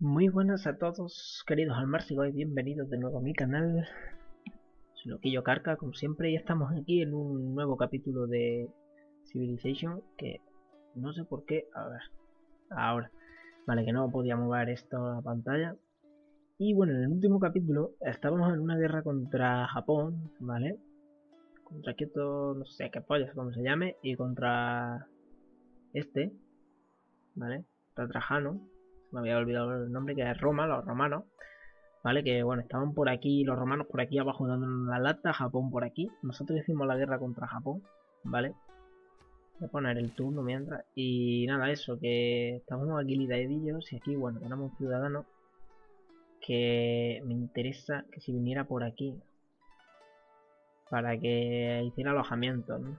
Muy buenas a todos, queridos almárcigos, y bienvenidos de nuevo a mi canal. Soy Loquillo Carca, como siempre, y estamos aquí en un nuevo capítulo de Civilization, que no sé por qué, a ver, ahora, vale, que no podía mover esto a la pantalla. Y bueno, en el último capítulo estábamos en una guerra contra Japón, ¿vale? Contra Kioto, no sé qué pollas, como se llame, y contra este, ¿vale? Contra Trajano, me había olvidado el nombre, que es Roma, los romanos. ¿Vale? Que bueno, estaban por aquí, los romanos por aquí abajo dándonos la lata, Japón por aquí. Nosotros hicimos la guerra contra Japón, ¿vale? Voy a poner el turno mientras. Y nada, eso, que estamos aquí lidaedillos y aquí, bueno, tenemos un ciudadano que me interesa que si viniera por aquí para que hiciera alojamiento, ¿no?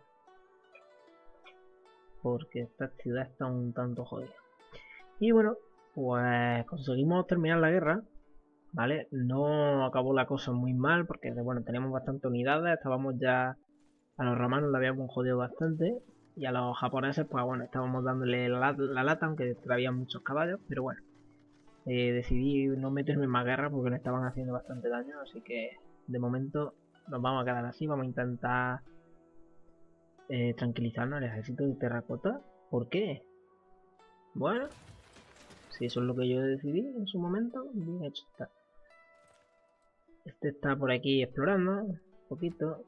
Porque esta ciudad está un tanto jodida. Y bueno, pues conseguimos terminar la guerra. ¿Vale? No acabó la cosa muy mal porque, bueno, teníamos bastantes unidades, estábamos ya, a los romanos le habíamos jodido bastante y a los japoneses, pues bueno, estábamos dándole la lata, aunque había muchos caballos, pero bueno, decidí no meterme en más guerra porque le estaban haciendo bastante daño, así que de momento nos vamos a quedar así, vamos a intentar tranquilizarnos al ejército de terracota. ¿Por qué? Bueno, si eso es lo que yo decidí en su momento, bien hecho está. Este está por aquí explorando un poquito.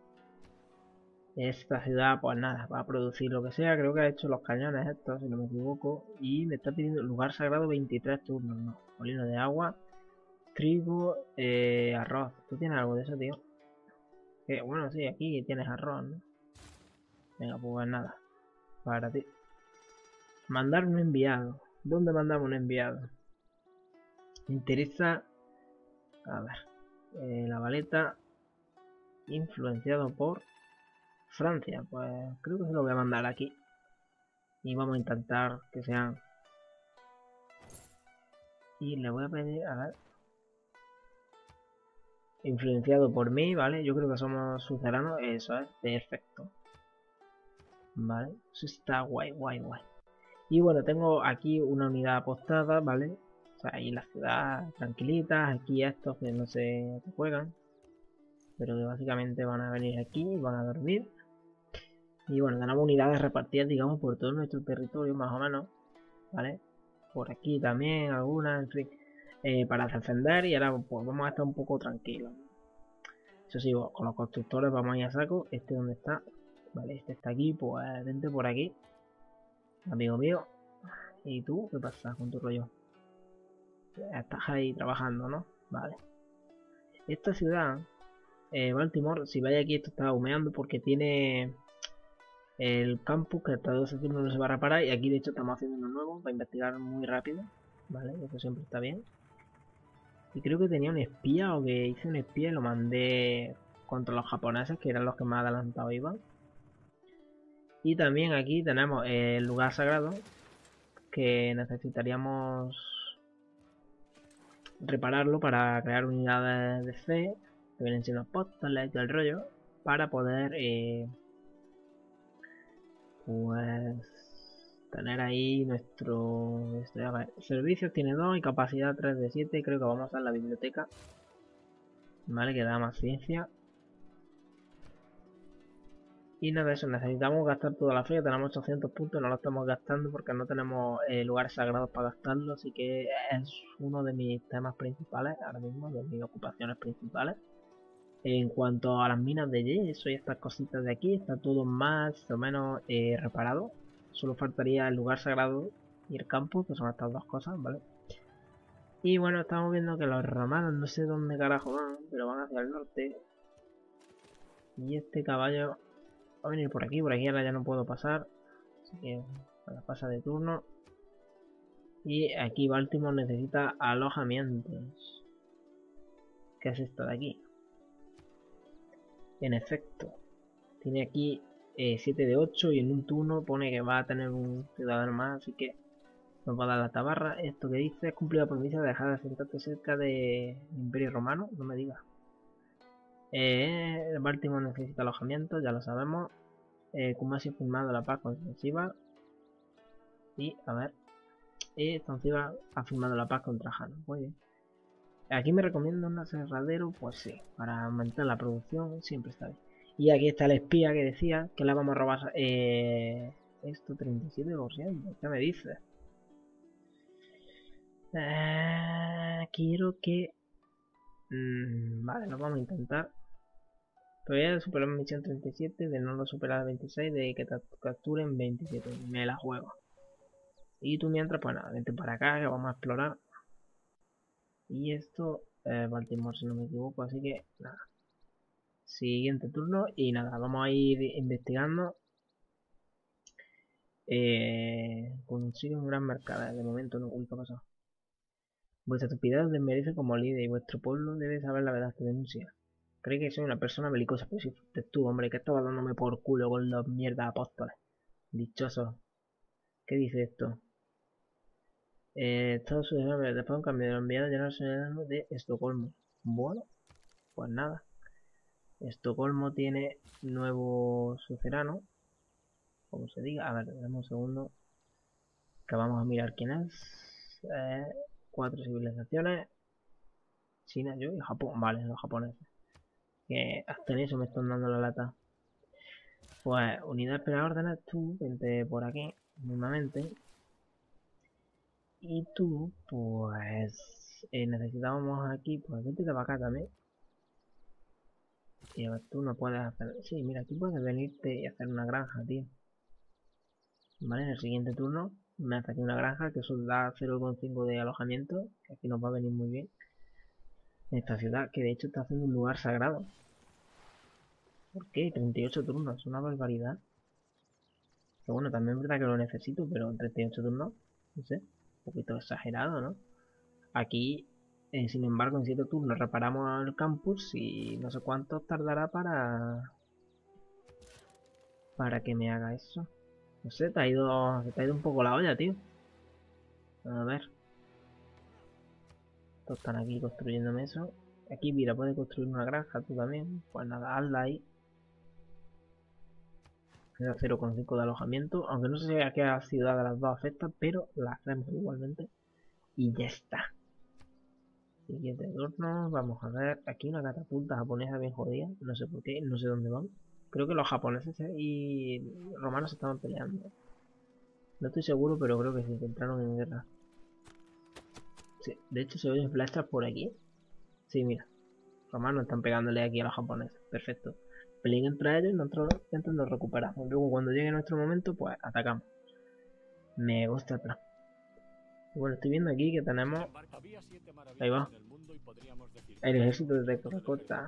Esta ciudad, pues nada, va a producir lo que sea. Creo que ha hecho los cañones estos, si no me equivoco. Y me está pidiendo lugar sagrado 23 turnos, no. Molino de agua, trigo, arroz. ¿Tú tienes algo de eso, tío? Que bueno, sí, aquí tienes arroz, ¿no? Venga, pues nada, para ti. Mandar un enviado. ¿Dónde mandamos un enviado? Me interesa, a ver, la Valeta, influenciado por Francia. Pues creo que se lo voy a mandar aquí. Y vamos a intentar que sean. Y le voy a pedir, a ver, influenciado por mí, ¿vale? Yo creo que somos suzeranos, eso es, perfecto. ¿Vale? Eso está guay, guay, guay. Y bueno, tengo aquí una unidad apostada, ¿vale? O sea, ahí en la ciudad, tranquilitas, aquí estos que no se juegan, pero que básicamente van a venir aquí y van a dormir. Y bueno, tenemos unidades repartidas, digamos, por todo nuestro territorio, más o menos, ¿vale? Por aquí también, algunas, en fin, para defender y ahora pues vamos a estar un poco tranquilos. Eso sí, con los constructores vamos a ir a saco. Este donde está, vale, este está aquí, pues vente por aquí, amigo mío. ¿Y tú qué pasa con tu rollo? Estás ahí trabajando, ¿no? Vale. Esta ciudad, Baltimore, si vais aquí, esto está humeando porque tiene el campus que hasta 12 turnos no se va a reparar. Y aquí, de hecho, estamos haciendo uno nuevo para investigar muy rápido. Vale, eso siempre está bien. Y creo que tenía un espía o que hice un espía y lo mandé contra los japoneses, que eran los que más adelantados iban. Y también aquí tenemos el lugar sagrado, que necesitaríamos repararlo para crear unidades de fe, que vienen siendo apóstoles y todo el rollo, para poder pues tener ahí a ver, servicios tiene 2 y capacidad 3 de 7. Creo que vamos a usar la biblioteca, vale, que da más ciencia. Y nada, eso, necesitamos gastar toda la fe, tenemos 800 puntos, no lo estamos gastando porque no tenemos lugares sagrados para gastarlo, así que es uno de mis temas principales ahora mismo, de mis ocupaciones principales. En cuanto a las minas de yeso y estas cositas de aquí, está todo más o menos reparado. Solo faltaría el lugar sagrado y el campo, que son estas dos cosas, ¿vale? Y bueno, estamos viendo que los romanos no sé dónde carajo van, pero van hacia el norte. Y este caballo va a venir por aquí ahora ya no puedo pasar. Así que pasa de turno. Y aquí Baltimore necesita alojamientos. ¿Qué es esto de aquí? En efecto, tiene aquí 7 de 8 y en un turno pone que va a tener un ciudadano más, así que nos va a dar la tabarra. Esto que dice es cumplir la promesa de dejar de asentarte cerca del Imperio Romano, no me digas. Baltimore necesita alojamiento, ya lo sabemos. Como ha sido firmado la paz concesiva. Y a ver, Y Estamciba ha firmado la paz contra Jano. Muy bien. Aquí me recomiendo un aserradero, pues sí, para aumentar la producción siempre está bien. Y aquí está el espía que decía que la vamos a robar. Esto 37%, ¿qué me dices? Quiero que... vale, lo vamos a intentar. Todavía superar misión 37, de no lo superar 26, de que te capturen 27. Me la juego. Y tú mientras, pues nada, vente para acá que vamos a explorar. Y esto, Baltimore si no me equivoco, así que nada. Siguiente turno y nada, vamos a ir investigando. Consigue un gran mercado, de momento no. Uy, ¿qué ha pasado? Vuestra estupidez os desmerece como líder y vuestro pueblo debe saber la verdad que denuncia. Cree que soy una persona belicosa, pero si fuiste tú, hombre, que estabas dándome por culo con los mierdas apóstoles. Dichoso. ¿Qué dice esto? Estados Unidos después un cambio de los enviados general de Estocolmo. Bueno, pues nada. Estocolmo tiene nuevo sucerano. Como se diga. A ver, dame un segundo. Que vamos a mirar quién es. 4 civilizaciones. China, yo y Japón. Vale, los japoneses. Que hasta en eso me están dando la lata. Pues, unidad espera órdenes, tú, vente por aquí, mismamente. Y tú, pues, necesitábamos aquí, pues, vete de acá también. Y a ver, tú no puedes hacer... Sí, mira, tú puedes venirte y hacer una granja, tío. Vale, en el siguiente turno me hace aquí una granja que eso da 0,5 de alojamiento, que aquí nos va a venir muy bien. En esta ciudad, que de hecho está haciendo un lugar sagrado. ¿Por qué? 38 turnos, es una barbaridad. Que bueno, también es verdad que lo necesito, pero en 38 turnos, no sé, un poquito exagerado, ¿no? Aquí, sin embargo, en 7 turnos reparamos el campus y no sé cuánto tardará para que me haga eso. No sé, te ha ido un poco la olla, tío. A ver. Todos están aquí construyéndome eso. Aquí, mira, puede construir una granja, tú también. Pues nada, hazla ahí. Queda 0,5 de alojamiento. Aunque no sé a qué ciudad de las dos afecta, pero la hacemos igualmente. Y ya está. Siguiente turno, vamos a ver. Aquí una catapulta japonesa bien jodida. No sé por qué, no sé dónde van. Creo que los japoneses y romanos estaban peleando. No estoy seguro, pero creo que sí, que entraron en guerra. Sí, de hecho se oyen flechas por aquí. Sí, mira. Romanos están pegándole aquí a los japoneses. Perfecto. Peleen entre ellos y nosotros intentando recuperamos. Luego cuando llegue nuestro momento, pues atacamos. Me gusta el plan. Bueno, estoy viendo aquí que tenemos... Ahí va. El ejército de terracota.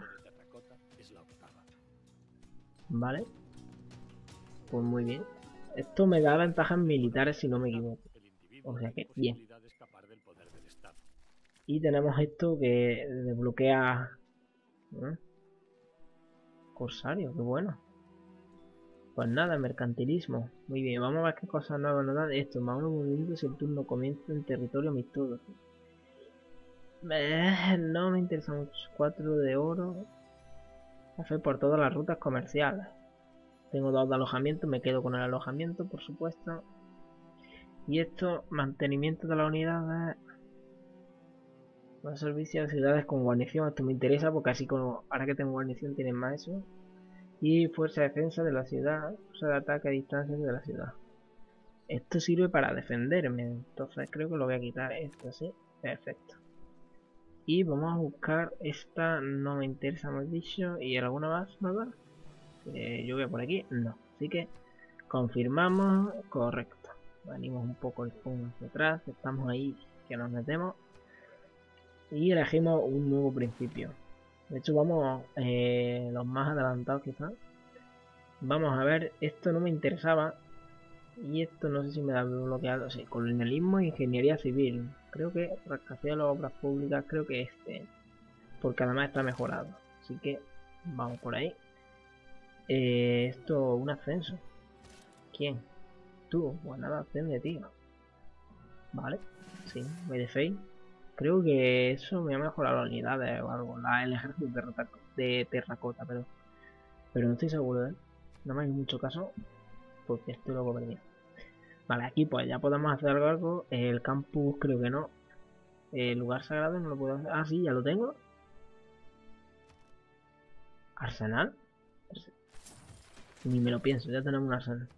Vale. Pues muy bien. Esto me da ventajas militares si no me equivoco. O sea que, bien. Y tenemos esto que desbloquea... ¿eh? Corsario, qué bueno. Pues nada, mercantilismo. Muy bien, vamos a ver qué cosas nuevas nos dan esto. Más unos movimientos si el turno comienza en territorio amistoso. No me interesan mucho. 4 de oro. Hacer por todas las rutas comerciales. Tengo 2 de alojamiento, me quedo con el alojamiento, por supuesto. Y esto, mantenimiento de las unidades. Más servicio de ciudades con guarnición. Esto me interesa porque así como ahora que tengo guarnición tienen más eso. Y fuerza de defensa de la ciudad. Fuerza de ataque a distancia de la ciudad. Esto sirve para defenderme. Entonces creo que lo voy a quitar. Esto sí. Perfecto. Y vamos a buscar esta. No me interesa, hemos dicho. ¿Y alguna más, verdad? Yo voy a por aquí. No. Así que confirmamos. Correcto. Venimos un poco el zoom hacia atrás. Estamos ahí que nos metemos. Y elegimos un nuevo principio. De hecho vamos los más adelantados quizás. Vamos a ver, esto no me interesaba. Y esto no sé si me da bloqueado. Sí, colonialismo e ingeniería civil. Creo que rascacielos, obras públicas, creo que este. Porque además está mejorado. Así que vamos por ahí. Esto, un ascenso. ¿Quién? Tú. Pues nada, ascende, tío. Vale. Sí, Medefei. Creo que eso me ha mejorado las unidades o algo. El ejército de terracota, pero no estoy seguro, ¿eh? No me hay mucho caso porque estoy loco perdido. Vale, aquí pues ya podemos hacer algo. El campus creo que no. El lugar sagrado no lo puedo hacer. Ah, sí, ya lo tengo. Arsenal. Ni me lo pienso, ya tenemos un arsenal.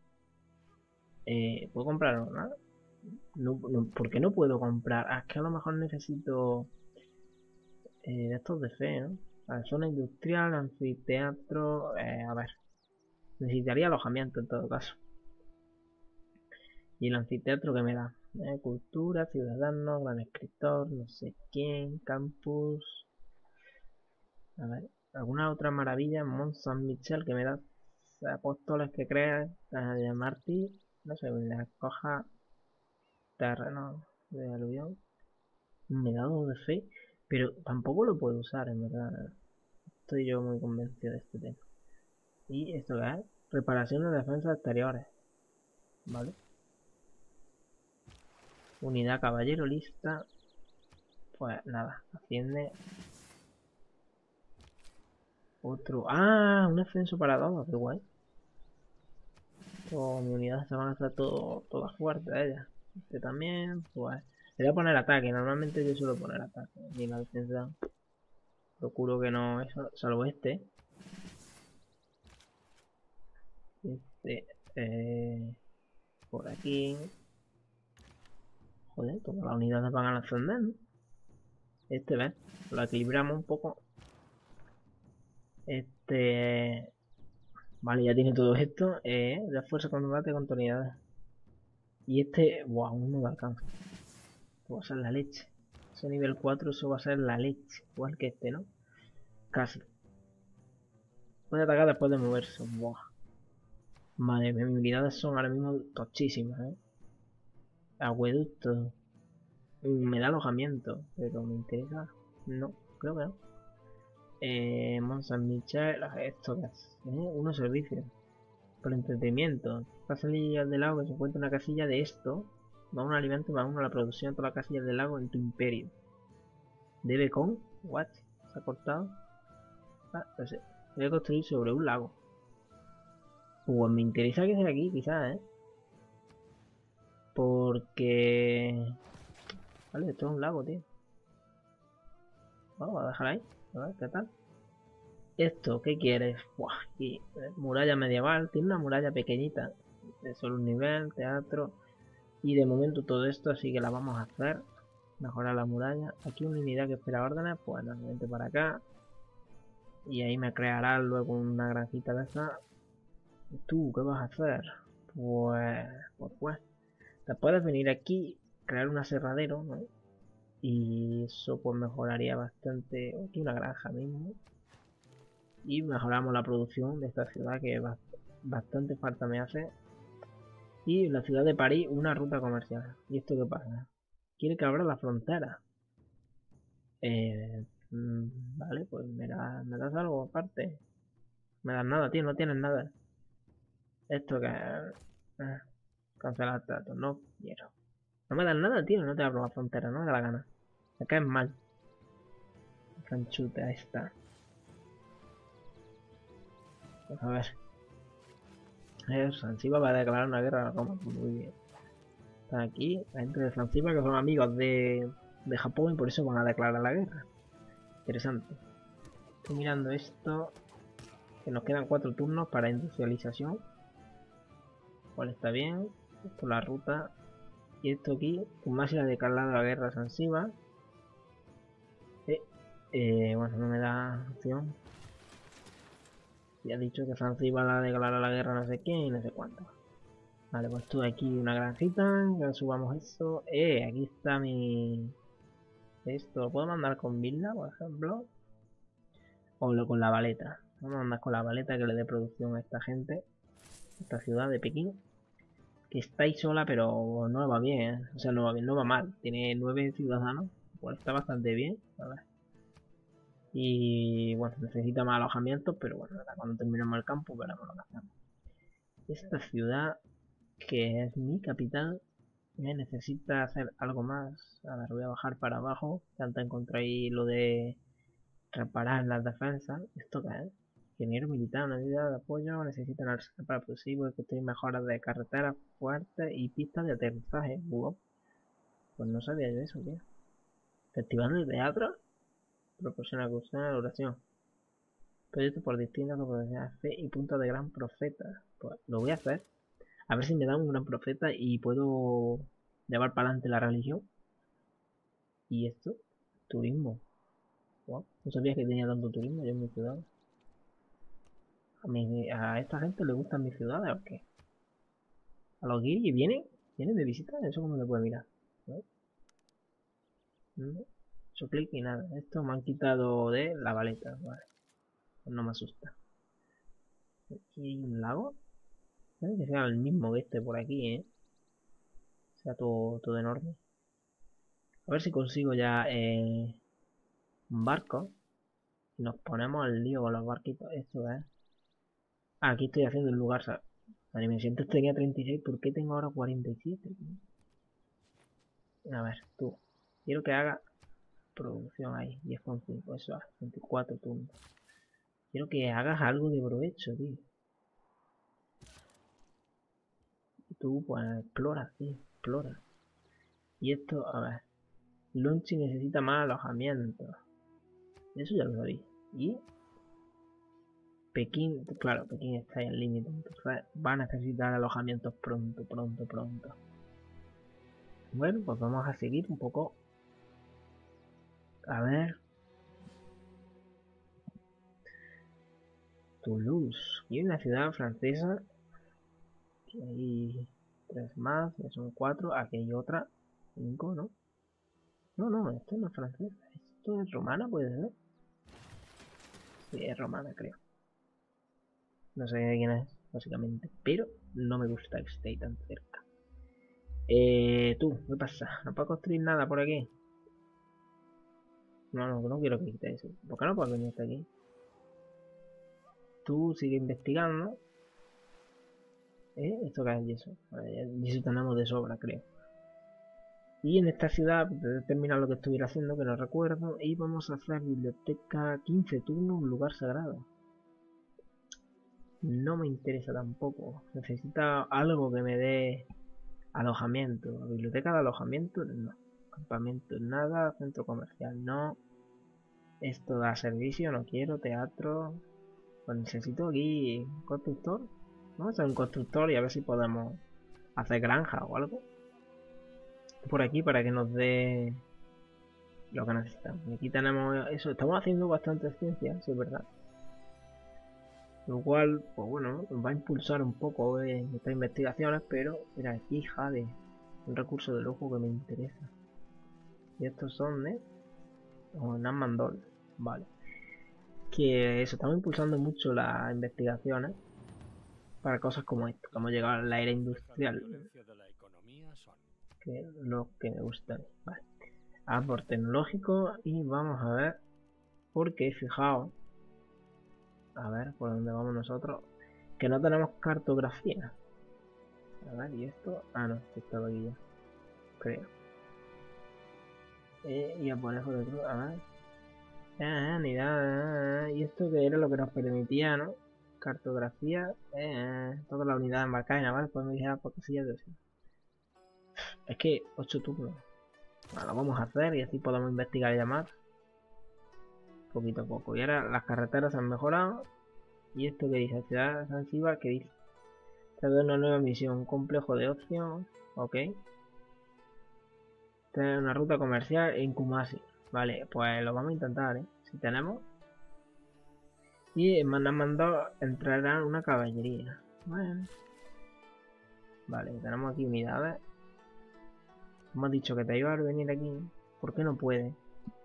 ¿Puedo comprar nada? No, ¿por qué no puedo comprar? Ah, es que a lo mejor necesito de estos de fe, ¿no? A ver, zona industrial, anfiteatro. A ver, necesitaría alojamiento en todo caso. ¿Y el anfiteatro que me da? Cultura, ciudadano, gran escritor, no sé quién, campus. A ver, alguna otra maravilla. Mont Saint-Michel que me da apóstoles que crean. Martí, no sé, la coja terreno de aluvión. Me da 2 de fe, pero tampoco lo puedo usar, en verdad. Estoy yo muy convencido de este tema. ¿Y esto qué es? Reparación de defensas exteriores. ¿Vale? Unidad caballero lista. Pues nada, asciende. Otro. ¡Ah! Un ascenso para todos, qué guay. Oh, mi unidad se van a hacer todas fuertes ellas. Este también, pues. Le voy a poner ataque, normalmente yo suelo poner ataque. Y la defensa. Procuro que no eso, salvo este. Este, por aquí. Joder, todas las unidades van a ascender, ¿no? Este, ¿ves? Lo equilibramos un poco. Este. Vale, ya tiene todo esto. De fuerza con combate con unidades. Y este. Buah, aún no me alcanza. Esto va a ser la leche. Ese nivel 4, eso va a ser la leche. Igual que este, ¿no? Casi. Puede atacar después de moverse. Buah. Madre mía, mis unidades son ahora mismo tochísimas, ¿eh? Acueducto. Me da alojamiento, pero me interesa. No, creo que no. Mont Saint Michel, esto que es. Unos servicios. Por entretenimiento. Casillas del lago que se encuentra una casilla de esto. Va un alimento y va uno a la producción de todas las casillas del lago en tu imperio. Debe con. What? ¿Se ha cortado? Ah, no sé. Debe construir sobre un lago. Pues me interesa que sea aquí, quizás, ¿eh? Porque... Vale, esto es un lago, tío. Vamos a dejar ahí. A ver, ¿qué tal? Esto, ¿qué quieres? Buah, aquí, muralla medieval. Tiene una muralla pequeñita. De solo un nivel, teatro. Y de momento todo esto, así que la vamos a hacer. Mejorar la muralla. Aquí una unidad que espera órdenes. Pues nada, vente para acá. Y ahí me creará luego una granjita de esa. ¿Tú qué vas a hacer? Pues. Te puedes venir aquí, crear un aserradero, ¿no? Y eso pues mejoraría bastante. Aquí una granja mismo. Y mejoramos la producción de esta ciudad que bastante falta me hace. Y la ciudad de París, una ruta comercial. ¿Y esto qué pasa? Quiere que abra la frontera. Vale, pues me das algo aparte. Me das nada, tío, no tienes nada. Esto que... cancelar trato, no quiero. No me das nada, tío, no te abro la frontera, no me da la gana. Me caes mal. Franchuta esta. A ver. Zanzibar va a declarar una guerra a Roma. Muy bien. Están aquí la gente de Zanzibar que son amigos de Japón y por eso van a declarar la guerra. Interesante. Estoy mirando esto. Que nos quedan 4 turnos para industrialización. Cual está bien. Esto es la ruta. Y esto aquí. Kumasi ha declarado la guerra a Zanzibar. Bueno, no me da opción. Ya ha dicho que Zanzibar la declara la guerra a no sé quién y no sé cuánto. Vale, pues tuve aquí una granjita, ya subamos eso. Aquí está mi... Esto, ¿lo puedo mandar con Vilna, por ejemplo? O con la baleta. Vamos a mandar con la baleta que le dé producción a esta gente. Esta ciudad de Pekín. Que está ahí sola, pero no va bien, ¿eh? O sea, no va bien, no va mal. Tiene 9 ciudadanos, pues está bastante bien. A ver. Y bueno, necesita más alojamientos, pero bueno, ahora cuando terminemos el campo veremos lo que hacemos. Esta ciudad, que es mi capital, necesita hacer algo más. A ver, voy a bajar para abajo. Antes encontré ahí lo de reparar las defensas. ¿Esto qué es? Ingeniero militar, una unidad de apoyo, necesitan arsenal para posibles que tienen mejoras de carreteras fuertes y pistas de aterrizaje. Wow. Pues no sabía yo eso, tío. Festival de teatro, proporciona cursos de duración. Proyecto por distintas oportunidades, fe y puntos de gran profeta. Pues lo voy a hacer. A ver si me dan un gran profeta y puedo llevar para adelante la religión. Y esto, turismo. Wow. No sabía que tenía tanto turismo yo en mi ciudad. A esta gente le gustan mis ciudades o qué. A los guiris vienen de visita, eso como se puede mirar. ¿No? No. Eso clic y nada. Esto me han quitado de la baleta. Vale. Pues no me asusta. Aquí hay un lago. Puede que sea el mismo que este por aquí, sea todo enorme. A ver si consigo ya un barco. Y nos ponemos al lío con los barquitos. Esto es. Ah, aquí estoy haciendo el lugar. La dimensión tenía 36. ¿Por qué tengo ahora 47? A ver, tú. Quiero que haga producción ahí. 10,5. Eso es. 24 turnos. Quiero que hagas algo de provecho, tío. Y tú, pues, explora, tío. Explora. Y esto, a ver. Lonchi necesita más alojamiento. Eso ya lo sabía. Y Pekín, claro, Pekín está ahí al límite, entonces va a necesitar alojamientos pronto. Bueno, pues vamos a seguir un poco. A ver. Toulouse. Y una ciudad francesa. Aquí hay 3 más, ya son 4. Aquí hay otra. 5, ¿no? No, esto no es francesa. Esto es romana, puede ser. Sí, es romana, creo. No sé quién es, básicamente. Pero no me gusta que esté ahí tan cerca. Tú, ¿qué pasa? ¿No puedo construir nada por aquí? No quiero que quite eso. ¿Por qué no puedo venir hasta aquí? Tú sigue investigando. ¿Esto qué es yeso? Yeso tenemos de sobra, creo. Y en esta ciudad, de terminar lo que estuviera haciendo, que no recuerdo, y vamos a hacer biblioteca 15 turnos, un lugar sagrado. No me interesa tampoco. Necesita algo que me dé alojamiento. Biblioteca de alojamiento, no. Campamento, nada. Centro comercial, no. Esto da servicio, no quiero. Teatro. Pues necesito aquí un constructor. Vamos a hacer un constructor y a ver si podemos hacer granja o algo. Por aquí para que nos dé lo que necesitamos. Y aquí tenemos eso. Estamos haciendo bastantes ciencias, sí es verdad. Lo cual, pues bueno, nos va a impulsar un poco en estas investigaciones, pero mira, aquí Jade, un recurso de lujo que me interesa. Y estos son de Namandol, vale. Que eso, estamos impulsando mucho las investigaciones para cosas como esto, como llegar a la era industrial, que es lo que me gusta. Vale. Por tecnológico y vamos a ver, porque fijaos, a ver por dónde vamos nosotros, que no tenemos cartografía. A ver, y esto, no, esto estaba aquí ya, creo. Y a poner de cruz, a ver. Y esto que era lo que nos permitía, ¿no? Cartografía, todas las unidades marcadas, ¿vale? Podemos ir a por cosillas de eso. Es que 8 turnos. Bueno, lo vamos a hacer y así podemos investigar ya más. Poquito a poco. Y ahora las carreteras se han mejorado. Y esto que dice, ciudad Zanzíbar, que dice, te da una nueva misión, un complejo de opción, ok. Tener una ruta comercial en Kumasi. Vale, pues lo vamos a intentar, si tenemos. Y me han mandado entrar a una caballería. Bueno. Vale, tenemos aquí unidades. Hemos dicho que te iba a venir aquí. ¿Por qué no puedes?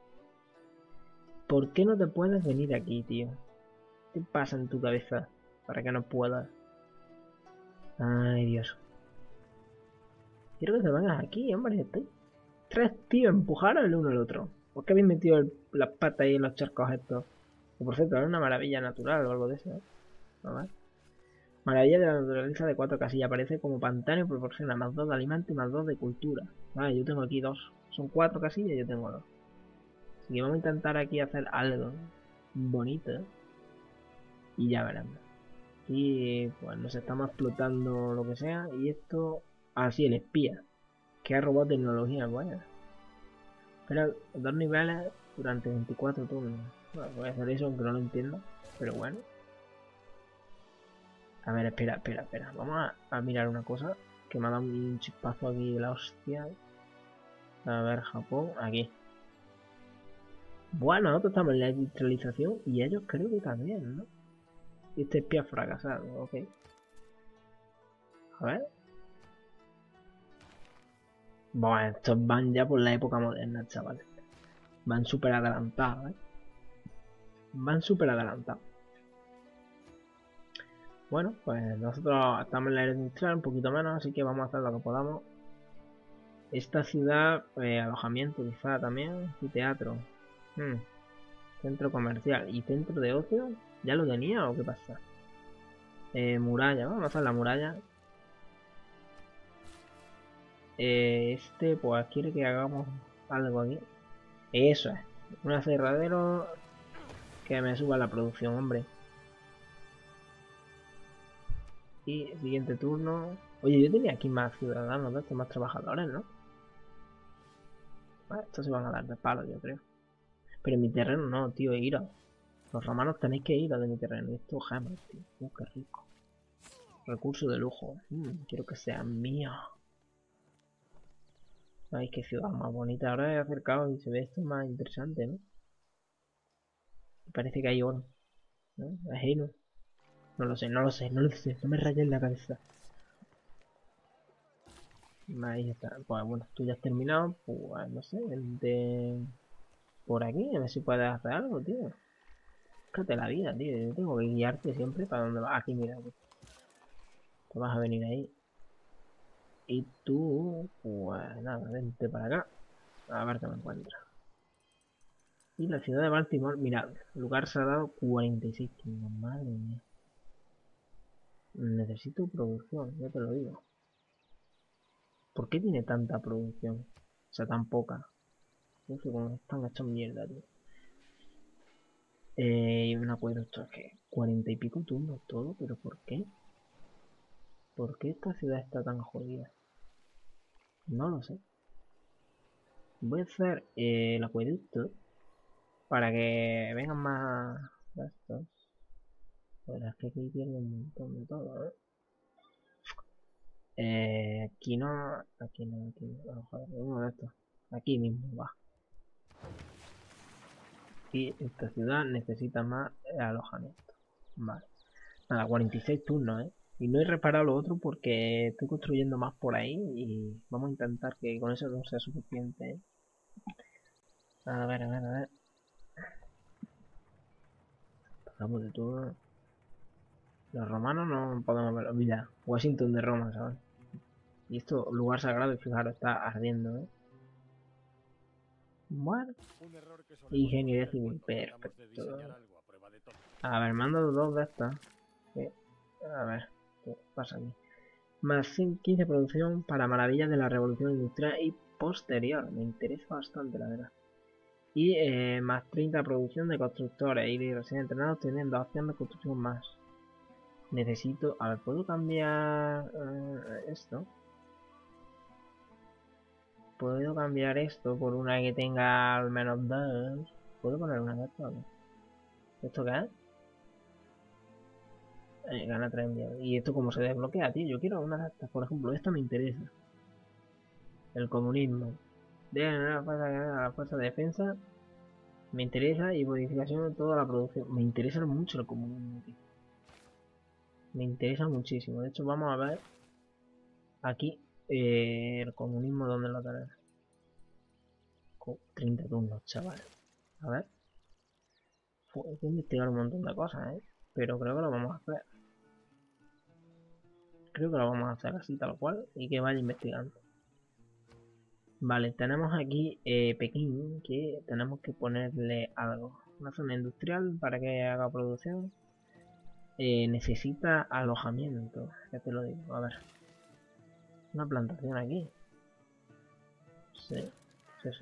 ¿Por qué no te puedes venir aquí, tío? ¿Qué pasa en tu cabeza para que no puedas? Ay, Dios. Quiero que te vengas aquí, hombre. Estoy 3 tíos empujaron el uno al otro. ¿Por qué habéis metido las patas ahí en los charcos estos? Que por cierto, es una maravilla natural o algo de eso, A ver. Maravilla de la naturaleza de 4 casillas. Aparece como pantano y proporciona más 2 de alimento y más 2 de cultura. Vale, yo tengo aquí 2. Son 4 casillas y yo tengo 2. Así que vamos a intentar aquí hacer algo bonito. y ya veremos. Y pues nos estamos explotando lo que sea. Y esto... Ah, sí, el espía. Que ha robado tecnología, vaya. Pero 2 niveles durante 24 turnos. Bueno, voy a hacer eso aunque no lo entiendo. Pero bueno. A ver, espera. Vamos a mirar una cosa. Que me ha dado un chispazo aquí de la hostia. A ver, Japón, aquí. Bueno, nosotros estamos en la industrialización y ellos creo que también, ¿no? Este espía fracasado, ok. A ver. Bueno, estos van ya por la época moderna, chavales. Van súper adelantados, ¿eh? Van súper adelantados. Bueno, pues nosotros estamos en la era industrial, un poquito menos, así que vamos a hacer lo que podamos. Esta ciudad, alojamiento quizá también, y teatro. Centro comercial y centro de ocio. ¿Ya lo tenía o qué pasa? Muralla, vamos a hacer la muralla. Este pues quiere que hagamos algo aquí. Eso es. Un aserradero que me suba la producción, hombre. Y siguiente turno. Oye, yo tenía aquí más ciudadanos de estos, más trabajadores, ¿no? Bueno, estos se van a dar de palo, yo creo. Pero en mi terreno no, tío, iros. Los romanos tenéis que ir a de mi terreno. Esto gemas, tío. Qué rico. Recurso de lujo. Quiero que sean míos. Ay, qué ciudad más bonita. Ahora he acercado y se ve esto más interesante, ¿no? Parece que hay oro, ¿no? Ajeno. No lo sé. No me rayes la cabeza. Ahí está. Pues bueno, tú ya has terminado. Pues no sé, de por aquí, a ver si puedes hacer algo, tío. Búscate la vida, tío. Yo tengo que guiarte siempre para donde vas. Aquí, mira, aquí. Te vas a venir ahí. Y tú, pues nada, vente para acá. A ver qué me encuentras. Y la ciudad de Baltimore, mirad, lugar sagrado 46 kilos, madre mía. Necesito producción, ya te lo digo. ¿Por qué tiene tanta producción? O sea, tan poca. No sé cómo están hechos mierda, tío. Y un acueducto, es que 40 y pico turnos todo, pero ¿por qué? ¿Por qué esta ciudad está tan jodida? No lo sé. Voy a hacer el acueducto para que vengan más de estos. Pero es que aquí pierde un montón de todo, ¿eh? Aquí no, aquí no, aquí no. Oh, joder, uno de estos. Aquí mismo va. Y esta ciudad necesita más alojamiento. Vale. Nada, 46 turnos, ¿eh? Y no he reparado lo otro porque estoy construyendo más por ahí y vamos a intentar que con eso no sea suficiente, ¿eh? A ver, a ver, a ver. Pasamos de turno. Los romanos no podemos verlo. Mira, Washington de Roma, ¿sabes? Y esto, lugar sagrado, y fijaros, está ardiendo, ¿eh? Bueno. Ingeniería civil, perfecto. A ver, mando dos de estas. A ver, ¿qué pasa aquí? Más 15 producción para maravillas de la revolución industrial y posterior. Me interesa bastante, la verdad. Y más 30 producción de constructores y de recién entrenados tienen 2 opciones de construcción más. Necesito... A ver, ¿puedo cambiar esto? Puedo cambiar esto por una que tenga al menos 2. ¿Puedo poner una de estas? ¿Esto qué es? Gana 3 enviados. ¿Y esto cómo se desbloquea, tío? Yo quiero una de estas, por ejemplo. Esta me interesa. El comunismo. Debe ganar la fuerza de defensa. Me interesa y modificación de toda la producción. Me interesa mucho el comunismo, tío. Me interesa muchísimo. De hecho, vamos a ver aquí el comunismo donde lo tenemos. 30 turnos, chaval. A ver. Hay que investigar un montón de cosas, ¿eh? Pero creo que lo vamos a hacer. Creo que lo vamos a hacer así tal cual y que vaya investigando. Vale, tenemos aquí Pekín, que tenemos que ponerle algo. Una zona industrial para que haga producción. Necesita alojamiento, ya te lo digo. A ver. Una plantación aquí. Sí.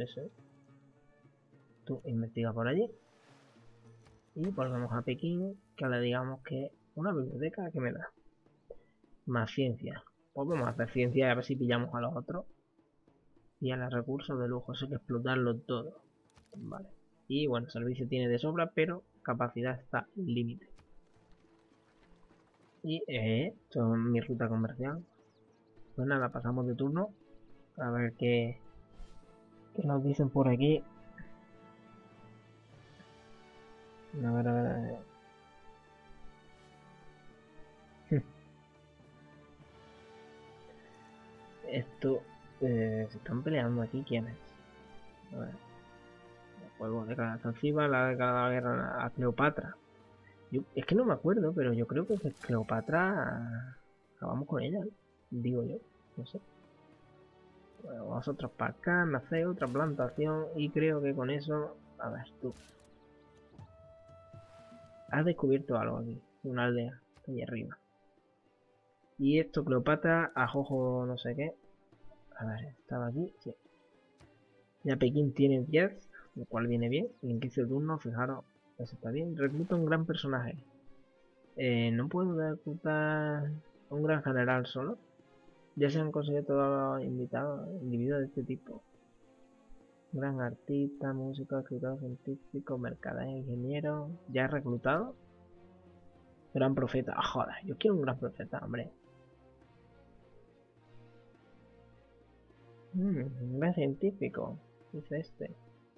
Tú investiga por allí. Y volvemos a Pekín. que le digamos que una biblioteca que me da. Más ciencia. Pues vamos a hacer ciencia y a ver si pillamos a los otros. Y a los recursos de lujo, eso hay que explotarlo todo. Vale. Y bueno, servicio tiene de sobra, pero capacidad está al límite. Y esto es mi ruta comercial. Pues nada, pasamos de turno. A ver qué nos dicen por aquí. A ver, a ver, a ver. Esto, se están peleando aquí, ¿quiénes? A ver. El juego de la ofensiva, la de cada guerra a Cleopatra. Es que no me acuerdo, pero yo creo que Cleopatra acabamos con ella, digo yo, no sé. Bueno, vosotros para acá, me hacéis otra plantación y creo que con eso, a ver, tú. Has descubierto algo aquí, una aldea, ahí arriba. Y esto, Cleopatra, Ajojo no sé qué. A ver, estaba aquí, sí. Ya Pekín tiene 10, lo cual viene bien. Y en 15 turnos, fijaros, eso está bien. Recluta un gran personaje. No puedo reclutar un gran general solo. Ya se han conseguido todos los invitados, individuos de este tipo. Gran artista, músico, escritor, científico, mercader, ingeniero. Ya he reclutado. Gran profeta. Ah, joder, yo quiero un gran profeta, hombre. Un gran científico. Dice este.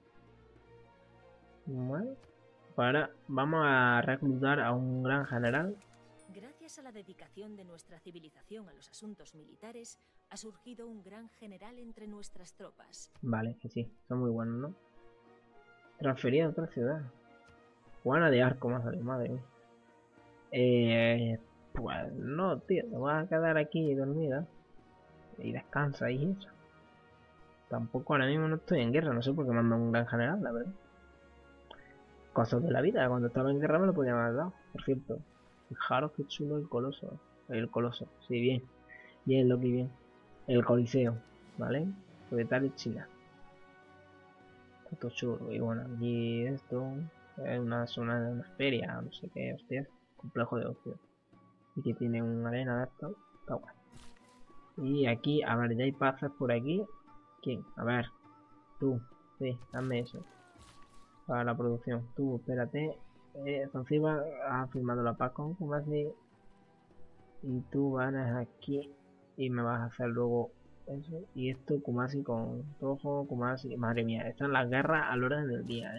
Bueno, ahora vamos a reclutar a un gran general. Gracias a la dedicación de nuestra civilización a los asuntos militares, ha surgido un gran general entre nuestras tropas. Vale, que sí, son muy buenos, ¿no? Transferida a otra ciudad. Juana de Arco más salido, madre mía. Pues no, tío, te vas a quedar aquí dormida. Y descansa y eso. Tampoco ahora mismo no estoy en guerra, no sé por qué mando un gran general, la verdad. Cosas de la vida, cuando estaba en guerra me lo podían haber dado. Por cierto, fijaros qué chulo el coloso. El coloso, sí, bien. Bien, lo que bien. El coliseo, ¿vale? Propietario de China. Está todo chulo. Y bueno, aquí esto es una zona de una feria, no sé qué, hostia. Complejo de ocio. Y que tiene una arena de esto. Está guay. Y aquí, a ver, ya hay pases por aquí. ¿Quién? A ver, tú. Sí, dame eso. Para la producción. Tú, espérate. Encima has firmado la paz con Kumasi. Y tú vas aquí. Y me vas a hacer luego eso. Y esto, Kumasi con Toho, Kumasi. Madre mía, están las guerras al orden del día,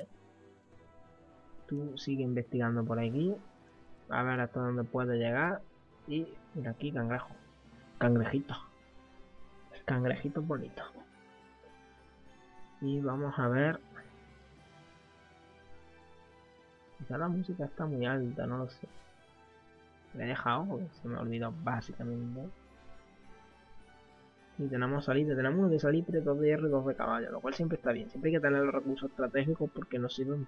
Tú sigue investigando por aquí. A ver hasta dónde puede llegar. Y mira aquí, cangrejo. Cangrejito. Cangrejito bonito. Y vamos a ver. Quizá la música está muy alta, no lo sé. La he dejado porque se me ha olvidado básicamente. Y tenemos salitre, tenemos uno de salitre, 2 de hierro y 2 de caballo, lo cual siempre está bien. Siempre hay que tener los recursos estratégicos porque nos sirven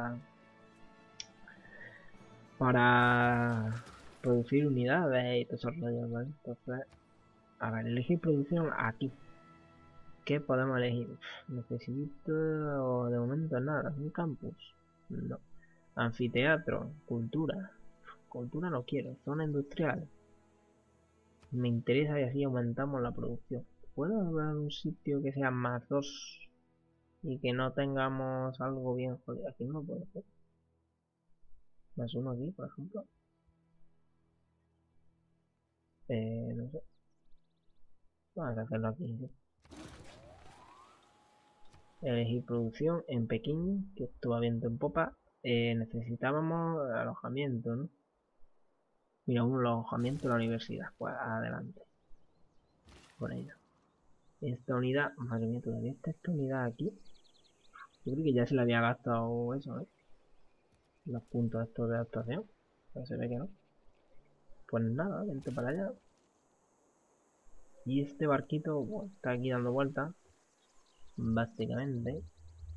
para producir unidades y todo esos rollos, ¿vale? Entonces, a ver, elegir producción aquí. ¿Qué podemos elegir? Necesito de momento nada, un campus. No. Anfiteatro, cultura. Cultura no quiero, zona industrial. Me interesa y así aumentamos la producción. ¿Puedo hablar un sitio que sea más 2 y que no tengamos algo bien jodido? Aquí no puede ser. Más uno aquí, por ejemplo. No sé. Vamos a hacerlo aquí. ¿Sí? Elegir producción en Pekín, que estuvo viento en popa. Necesitábamos alojamiento, ¿no? Mira, un alojamiento en la universidad. Pues adelante. Por ello. Esta unidad, madre mía, todavía está esta unidad aquí. Yo creo que ya se le había gastado eso, los puntos estos de actuación. Pero se ve que no. Pues nada, vente para allá. Y este barquito bueno, está aquí dando vueltas. Básicamente.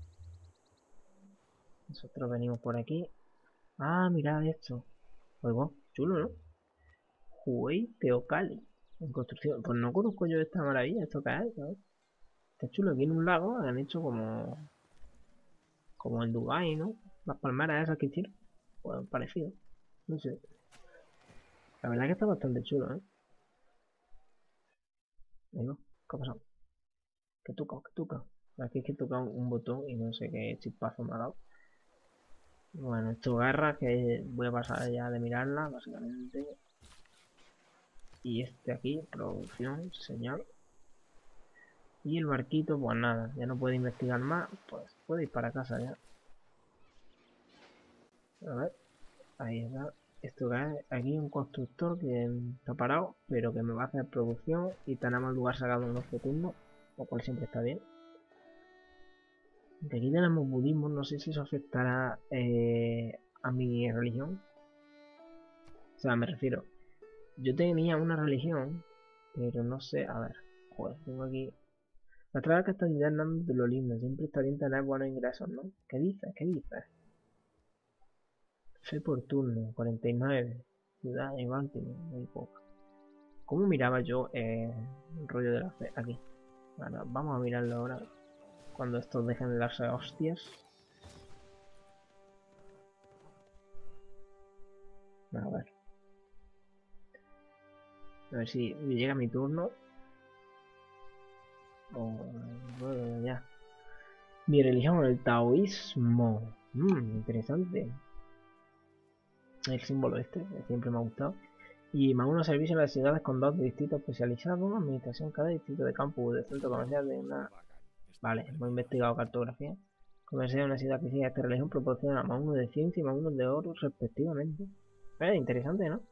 Nosotros venimos por aquí. Ah, mirad esto. Oigo, chulo, ¿no? Huey Teocali. En construcción. Pues no conozco yo esta maravilla, esto que hay, ¿sabes? Está chulo, aquí en un lago han hecho como en Dubai, ¿no? Las palmeras esas que hicieron. Pues parecido. No sé. La verdad que está bastante chulo, ¿eh? Ahí va. ¿Qué ha pasado? ¿Qué toca? ¿Qué toca? Aquí es que toca un botón y no sé qué chispazo me ha dado. Bueno, esto garra que voy a pasar ya de mirarla, básicamente. Y este aquí, producción, señor. Y el barquito, pues nada, ya no puede investigar más, pues puede ir para casa ya. A ver, ahí está. Esto que es aquí un constructor que está parado, pero que me va a hacer producción y tenemos el lugar sacado en nuestro turno, lo cual siempre está bien. De aquí tenemos budismo, no sé si eso afectará a mi religión. O sea, me refiero, yo tenía una religión, pero no sé, a ver, joder, tengo aquí... Las trabas que están llenando de lo lindo, siempre está bien tener buenos ingresos, ¿no? ¿Qué dices? ¿Qué dices? Fe por turno, 49. Ciudad y Baltimore, muy poco. ¿Cómo miraba yo el rollo de la fe? Aquí. Bueno, vamos a mirarlo ahora. Cuando estos dejen de darse hostias. A ver. A ver si llega mi turno. Bueno, ya. Mi religión, el taoísmo. Interesante. El símbolo este, que siempre me ha gustado. Y más unos servicios en las ciudades con dos distritos especializados, administración cada distrito de campus, de centro comercial de una... Vale, hemos investigado cartografía. Comercial de una ciudad que sigue esta religión proporciona más uno de ciencia y más uno de oro respectivamente. Interesante, ¿no?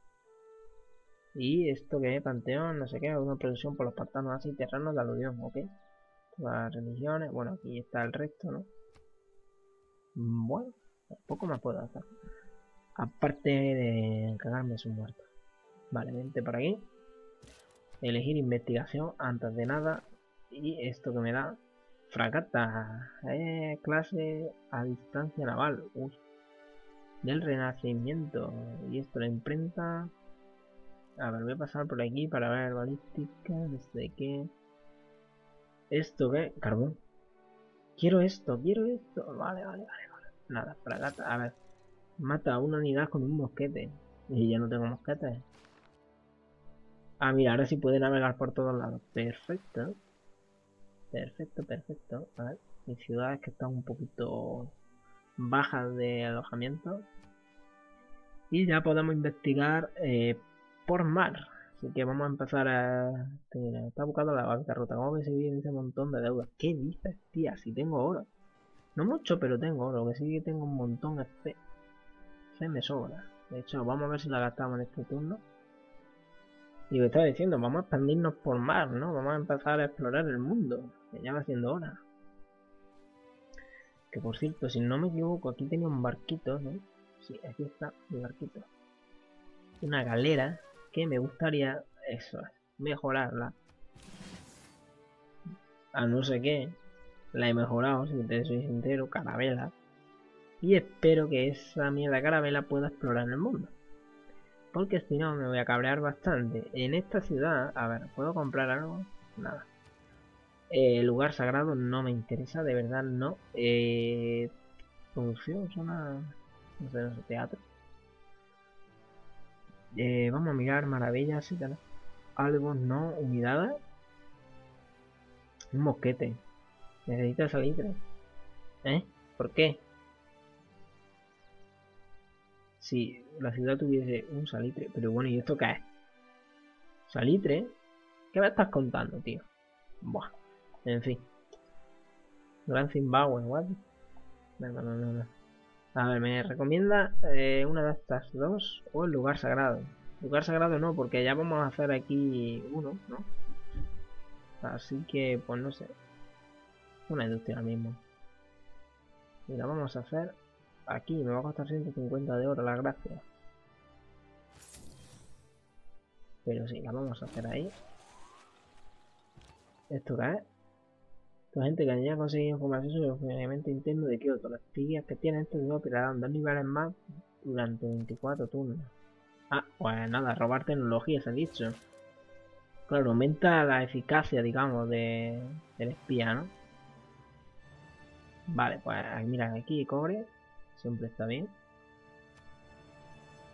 Y esto que es panteón, no sé qué, una producción por los pantanos así terrenos de aluvión, ¿ok? Todas las religiones, bueno, aquí está el resto, ¿no? Bueno, poco más puedo hacer. Aparte de encargarme de sus muertos. Vale, vente por aquí. Elegir investigación antes de nada. Y esto que me da. Fragata. Clase a distancia naval. Uy. Del Renacimiento. Y esto la imprenta. A ver, voy a pasar por aquí para ver balística. Desde que. ¿Esto qué? Carbón. Quiero esto, quiero esto. Vale, vale, vale, vale. Nada, fragata. A ver. Mata a una unidad con un mosquete. Y ya no tengo mosquetes. Ah, mira, ahora sí puede navegar por todos lados. Perfecto. Perfecto, perfecto. A ver, mis ciudades que están un poquito bajas de alojamiento. Y ya podemos investigar por mar. Así que vamos a empezar a... Está buscando la bancarrota. ¿Cómo me se ese montón de deudas? ¿Qué dices, tía? Si tengo oro. No mucho, pero tengo oro. Lo que sí que tengo un montón es fe. Fe me sobra. De hecho, vamos a ver si la gastamos en este turno. Y lo estaba diciendo, vamos a expandirnos por mar, ¿no? Vamos a empezar a explorar el mundo. Que ya va siendo hora. Que por cierto, si no me equivoco, aquí tenía un barquito, ¿no? Sí, aquí está mi barquito. Una galera que me gustaría, eso es, mejorarla. A no sé qué, la he mejorado, si te soy sincero, carabela. Y espero que esa mierda carabela pueda explorar el mundo. Porque si no me voy a cabrear bastante. En esta ciudad, a ver, ¿puedo comprar algo? Nada. Lugar sagrado no me interesa, de verdad no. Producción, zona, no sé, teatro. Vamos a mirar maravillas y tal. Algo no unidades. Un mosquete. Necesita salitre. ¿Eh? ¿Por qué? Si la ciudad tuviese un salitre. Pero bueno, ¿y esto qué es? ¿Salitre? ¿Qué me estás contando, tío? Buah. En fin. Gran Zimbabue, what? No. A ver, me recomienda una de estas dos o el lugar sagrado. Lugar sagrado no, porque ya vamos a hacer aquí uno, ¿no? Así que, pues no sé. Una industria mismo. Y la vamos a hacer aquí. Me va a costar 150 de oro, la gracia. Pero sí, la vamos a hacer ahí. ¿Esto qué es? La gente que haya conseguido información sobre el funcionamiento interno de Kyoto. Las pigas que tiene esto no operarán 2 niveles más durante 24 turnos. Ah, pues nada, robar tecnología, se ha dicho. Claro, aumenta la eficacia, digamos, del espía, ¿no? Vale, pues mira, aquí cobre. Siempre está bien.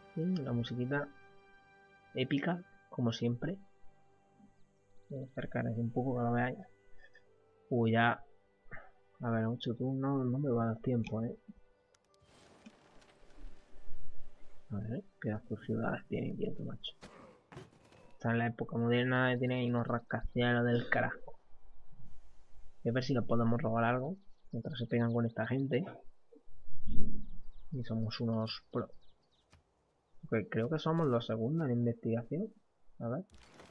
La musiquita épica, como siempre. Voy a acercar aquí un poco que lo veáis. Uy, ya. A ver, 8 turnos, no me va a dar tiempo, A ver, qué ciudades tiene quieto, macho. Está en la época moderna, tiene ahí unos rascacielos del carajo. Voy a ver si le podemos robar algo. Mientras se pegan con esta gente. Y somos unos pro. Creo que somos los segundos en investigación. A ver.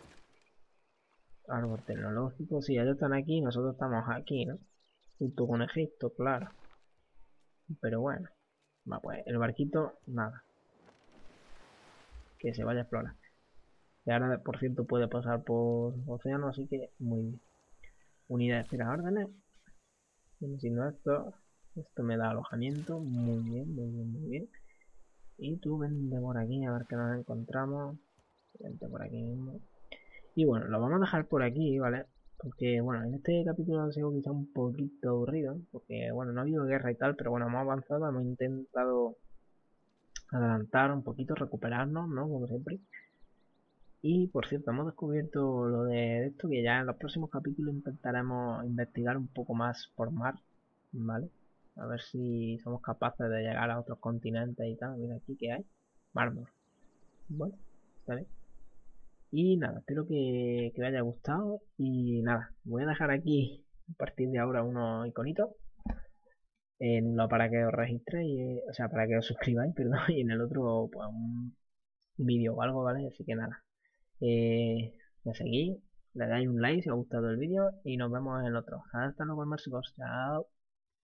Árbol tecnológico. Sí, ellos están aquí, nosotros estamos aquí, ¿no? Junto con Egipto, claro. Pero bueno. Va, pues el barquito, nada. Que se vaya a explorar. Y ahora, por cierto, puede pasar por océano, así que muy bien. Unidad de espera órdenes. Siendo esto me da alojamiento. Muy bien, muy bien, muy bien. Y tú vente por aquí a ver qué nos encontramos. Vente por aquí mismo. Y bueno, lo vamos a dejar por aquí, ¿vale? Porque bueno, en este capítulo ha sido quizá un poquito aburrido. Porque bueno, no ha habido guerra y tal, pero bueno, hemos avanzado, hemos intentado adelantar un poquito, recuperarnos, ¿no? Como siempre. Y por cierto, hemos descubierto lo de esto, que ya en los próximos capítulos intentaremos investigar un poco más por mar, ¿vale? A ver si somos capaces de llegar a otros continentes y tal. Mira aquí que hay mármol. Bueno, está bien. Y nada, espero que os haya gustado. Y nada, voy a dejar aquí a partir de ahora unos iconitos. En uno para que os registréis, o sea, para que os suscribáis, perdón, y en el otro, pues un vídeo o algo, ¿vale? Así que nada. Me seguís, le dais un like si os ha gustado el vídeo y nos vemos en el otro. Hasta luego, hermanos. Chao.